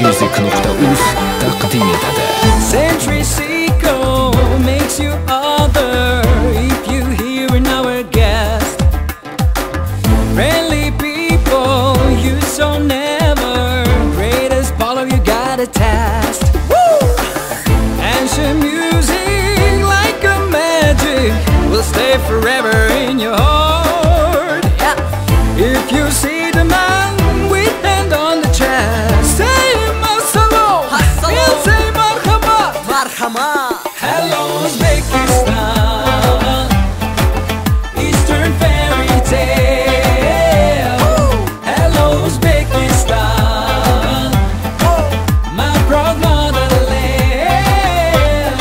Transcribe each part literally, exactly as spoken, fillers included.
music nuqta uz taqdim etadi. Century Seco makes you other if you hear our guest. Friendly people, you so never. Greatest ball of you got a task. Ancient music like a magic will stay forever in your heart. If you see the man with hand on the chest, say masalo, we'll say marhaba, marhaba. Hello Uzbekistan, Eastern fairy tale. Hello Uzbekistan, my proud motherland.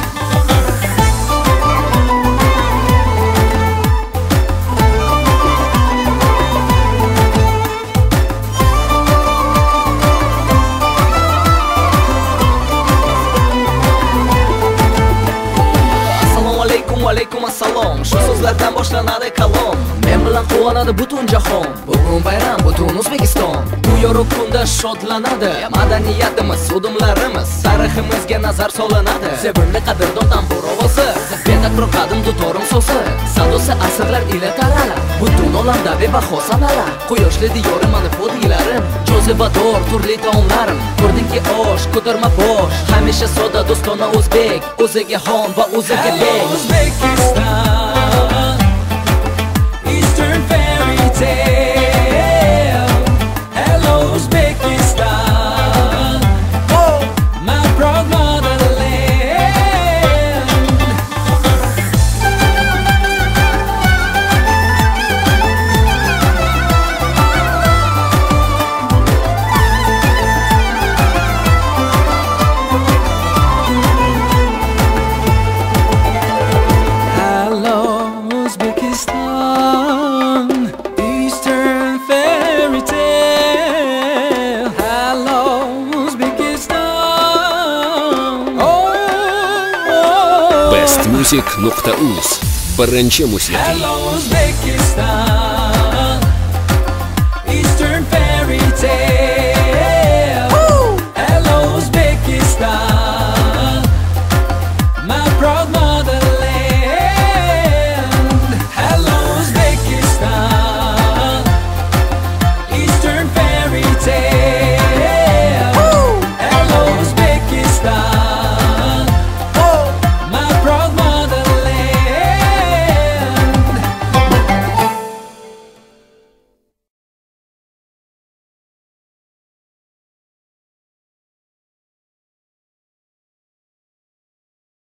Assalomu alaykum, va alaykum assalom. Shu so'zlardan boshlanadi kalom. Men bilan quvonadi butun jahon. Bugun bayram butun O'zbekiston. Bu yorug' kunda shodlanadi. Madaniyatimiz, udumlarimiz, tariximizga nazar solinadi. Sevimli qadrdon tambur ovozi, betakror qadim dutorim so'zi. Sadosi asrlar ila tarala, butun olamda bebaho sanalar. Quyoshli diyorim mana podiylarim, jozibador turli taomlarim. Ko'rdingki osh, ko'tarma bosh, hamisha soda do'stona o'zbek, o'ziga xon va o'ziga bek. Uzbekistan, Eastern fairy tale. Hello Uzbekistan, my proud motherland. Hello Uzbekistan, Eastern fairy tale. Hello Uzbekistan. Oh, oh. best music nuqta uz birinchi musiqiy. Hello Uzbekistan.